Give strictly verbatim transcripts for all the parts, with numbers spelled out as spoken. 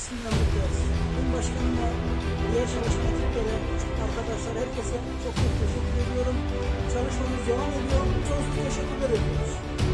açısından mutluyuz. Tüm başkanıma, diğer çalışma ekiplere, arkadaşlar, herkese çok çok teşekkür ediyorum. Çalışmamız devam ediyor. Çok teşekkürler ediyoruz.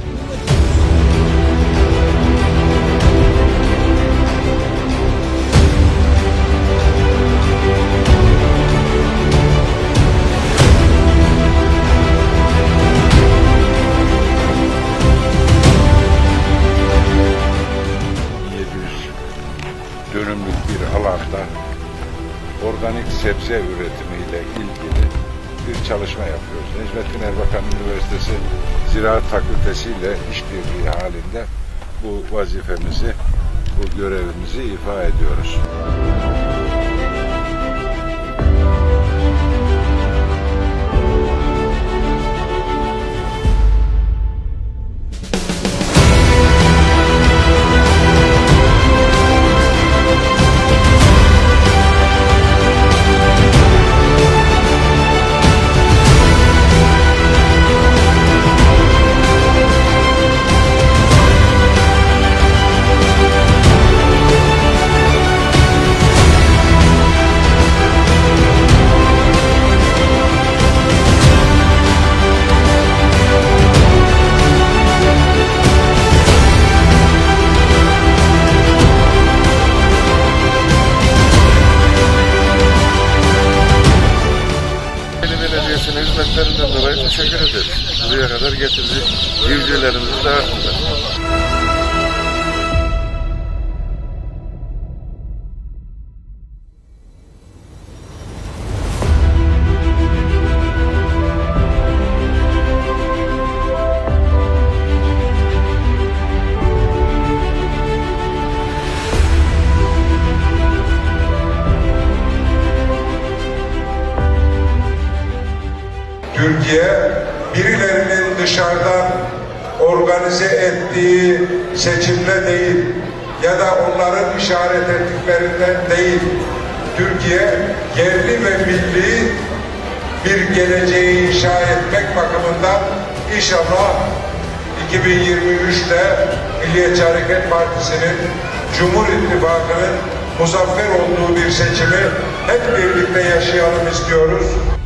Dönümlük bir alanda organik sebze üretimiyle ilgili bir çalışma yapıyoruz. Necmettin Erbakan Üniversitesi Ziraat Fakültesi ile işbirliği halinde bu vazifemizi, bu görevimizi ifa ediyoruz. Belediyesi'nin hizmetlerinden dolayı teşekkür ederiz. Buraya kadar getirdik. Bilgilerimizi dağıttılar. Türkiye, birilerinin dışarıdan organize ettiği seçimle değil ya da onların işaret ettiklerinden değil, Türkiye yerli ve milli bir geleceği inşa etmek bakımından inşallah iki bin yirmi üçte Milliyetçi Hareket Partisi'nin, Cumhur İttifakı'nın muzaffer olduğu bir seçimi hep birlikte yaşayalım istiyoruz.